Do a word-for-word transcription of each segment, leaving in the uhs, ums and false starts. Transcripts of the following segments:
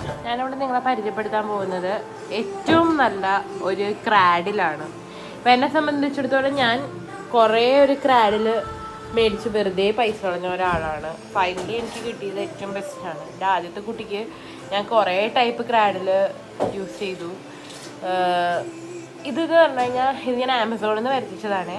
ഞാനിവിടെ നിങ്ങളെ പരിചയപ്പെടുത്താൻ പോകുന്നത് ഏറ്റവും നല്ല ഒരു ക്രാഡിലാണ്. അപ്പം എന്നെ സംബന്ധിച്ചിടത്തോളം ഞാൻ കുറേ ഒരു ക്രാഡിൽ മേടിച്ച് വെറുതെ പൈസ കളഞ്ഞ ഒരാളാണ്. ഫൈനലി എനിക്ക് കിട്ടിയത് ഏറ്റവും ബെസ്റ്റാണ്. എൻ്റെ ആദ്യത്തെ കുട്ടിക്ക് ഞാൻ കുറേ ടൈപ്പ് ക്രാഡിൽ യൂസ് ചെയ്തു. ഇതെന്ന് പറഞ്ഞു കഴിഞ്ഞാൽ ഇത് ഞാൻ ആമസോണിൽ നിന്ന് വരുത്തിച്ചതാണ്.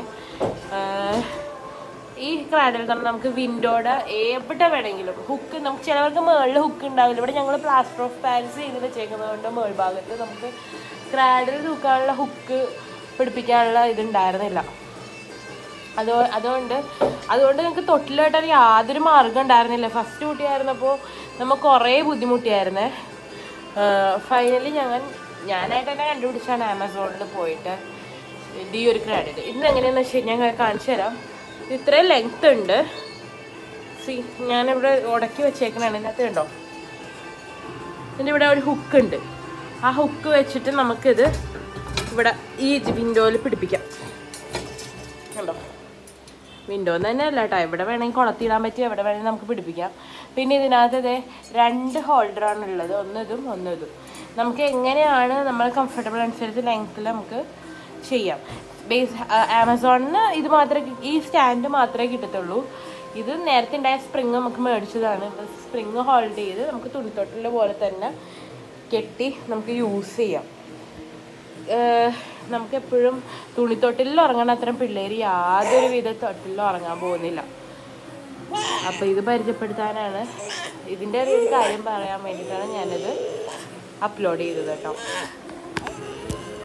ഈ ക്രാഡിൽ തന്നെ നമുക്ക് വിൻഡോയുടെ എവിടെ വേണമെങ്കിലും ഹുക്ക്, നമുക്ക് ചിലവർക്ക് മുകളിൽ ഹുക്ക് ഉണ്ടാവില്ല. ഇവിടെ ഞങ്ങൾ പ്ലാസ്റ്റർ ഓഫ് പാരിസ് ചെയ്ത് വെച്ചേക്കുന്നത് കൊണ്ട് മുകൾ ഭാഗത്ത് നമുക്ക് ക്രാഡിൽ തൂക്കാനുള്ള ഹുക്ക് പിടിപ്പിക്കാനുള്ള ഇതുണ്ടായിരുന്നില്ല. അതോ അതുകൊണ്ട് അതുകൊണ്ട് ഞങ്ങൾക്ക് തൊട്ടിലായിട്ട് യാതൊരു മാർഗ്ഗം ഉണ്ടായിരുന്നില്ല. ഫസ്റ്റ് കുട്ടിയായിരുന്നപ്പോൾ നമ്മൾ കുറേ ബുദ്ധിമുട്ടിയായിരുന്നേ. ഫൈനലി ഞങ്ങൾ ഞാനായിട്ട് തന്നെ കണ്ടുപിടിച്ചാണ് ആമസോണിൽ പോയിട്ട് ഇത് ഈ ഒരു ക്രാഡിൽ. ഇന്ന് എങ്ങനെയാണെന്ന് വെച്ച് കഴിഞ്ഞാൽ ഞാൻ കാണിച്ചു തരാം. ഇത്രയും ലെങ്ത് ഉണ്ട്. സി ഞാനിവിടെ ഉടക്കി വെച്ചേക്കണാണ്. ഇതിനകത്ത് കണ്ടോ, ഇതിൻ്റെ ഇവിടെ ഒരു ഹുക്ക് ഉണ്ട്. ആ ഹുക്ക് വെച്ചിട്ട് നമുക്കിത് ഇവിടെ ഈ വിൻഡോയിൽ പിടിപ്പിക്കാം. കണ്ടോ, വിൻഡോന്ന് തന്നെ അല്ല കേട്ടോ, എവിടെ വേണമെങ്കിൽ കുളത്തിടാൻ പറ്റി എവിടെ വേണമെങ്കിൽ നമുക്ക് പിടിപ്പിക്കാം. പിന്നെ ഇതിനകത്ത് ഇതേ രണ്ട് ഹോൾഡറാണ് ഉള്ളത്, ഒന്നിതും ഒന്നിതും. നമുക്ക് എങ്ങനെയാണ് നമ്മൾ കംഫർട്ടബിൾ അനുസരിച്ച് ലെങ്ത്തിൽ നമുക്ക് ചെയ്യാം. ബേസ് ആമസോണിന് ഇത് മാത്രമേ, ഈ സ്റ്റാൻഡ് മാത്രമേ കിട്ടത്തുള്ളൂ. ഇത് നേരത്തെ ഉണ്ടായ സ്പ്രിങ് നമുക്ക് മേടിച്ചതാണ്. സ്പ്രിങ് ഹോൾഡ് ചെയ്ത് നമുക്ക് തുണിത്തൊട്ടിലെ പോലെ തന്നെ കെട്ടി നമുക്ക് യൂസ് ചെയ്യാം. നമുക്കെപ്പോഴും തുണിത്തൊട്ടിലിൽ ഉറങ്ങണ അത്രയും പിള്ളേർ യാതൊരു വിധ തൊട്ടിലും ഉറങ്ങാൻ പോകുന്നില്ല. അപ്പോൾ ഇത് പരിചയപ്പെടുത്താനാണ്, ഇതിൻ്റെ ഒരു കാര്യം പറയാൻ വേണ്ടിയിട്ടാണ് ഞാനിത് അപ്ലോഡ് ചെയ്തത് കേട്ടോ.